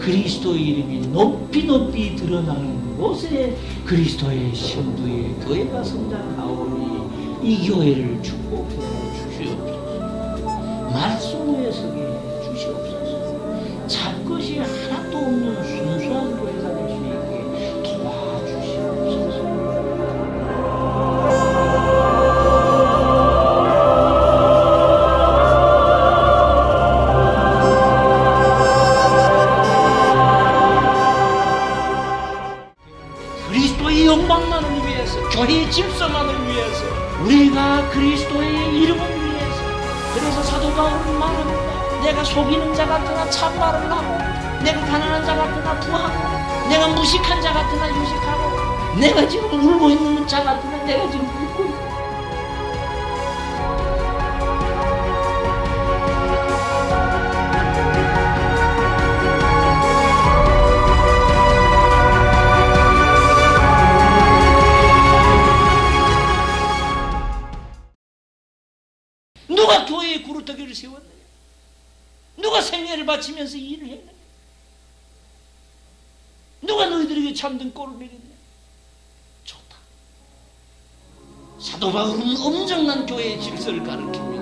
그리스도의 이름이 높이 높이 드러나는 곳에 그리스도의 신부의 교회가 성장하오니 이 교회를 축복해 주시옵소서. 말씀 위에 서게 해 주시옵소서. 잡것이 하나도 없는 순수한 교회가 될 수 있게 도와주시옵소서. 그리스도의 영광만을 위해서, 교회의 질서만을 위해서, 우리가 그리스도의 이름을 위해서. 그래서 사도 바울은 말합니다. 내가 속이는 자 같으나 참말을 하고, 내가 가난한 자 같으나 부하고, 내가 무식한 자 같으나 유식하고, 내가 지금 울고 있는 자 같으나 내가 지금 웃고 있고. 누가 교회에 구루터기를 세웠느냐? 누가 생애를 바치면서 일을 했느냐? 누가 너희들에게 참된 꼴을 먹였느냐? 좋다. 사도 바울은 엄청난 교회의 질서를 가르칩니다.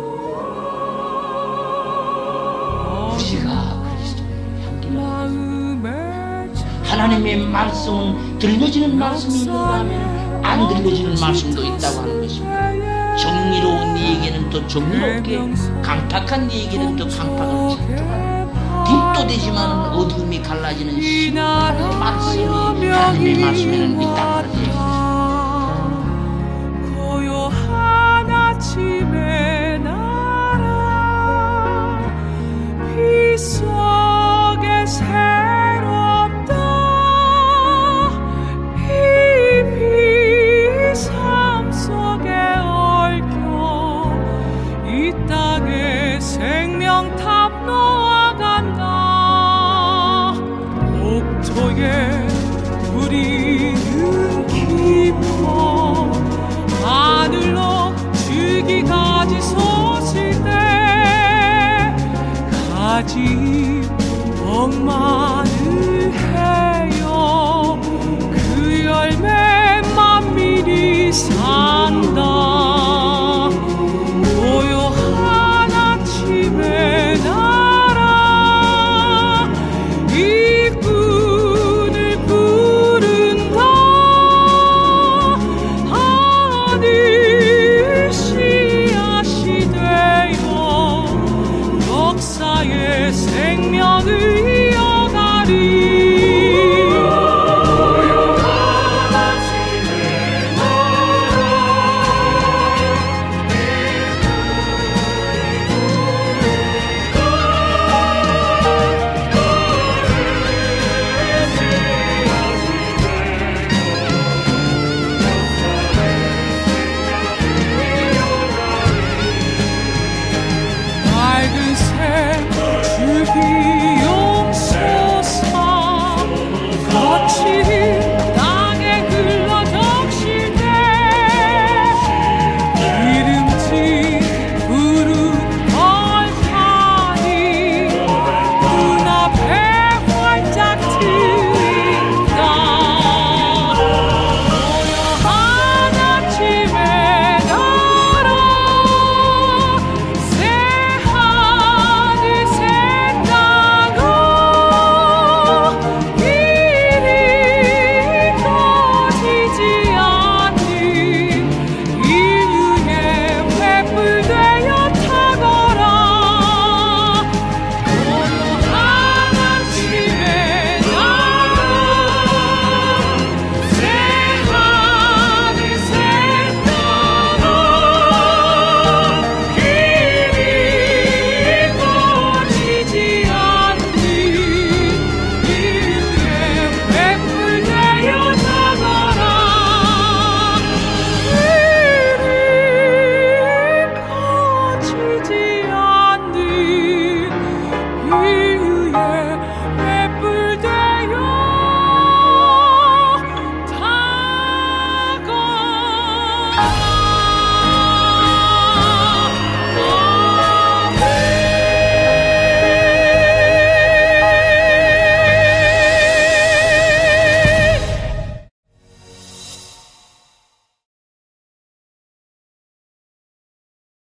우리가 그리스도의 향기를 하나님의 말씀은 들려지는 말씀이 있는가 하면 안 들려지는 말씀도 있다고 하는 것입니다. 정의로운 이에게는 더 정의롭게, 강팍한 이에게는 더 강팍을 찬송하는, 빛도 되지만 어둠이 갈라지는 신의 말씀이 하나님의 말씀에는 있다는 얘기입니다. 고요한 아침의 나라 빛 속에 새롭다. 이 삶 속에 이 땅에 생명탑 놓아간다. 옥토에 우리는 깊어 하늘로 줄기가지 솟을 때 가지 억만을 해요. 그 열매 만민이 산다.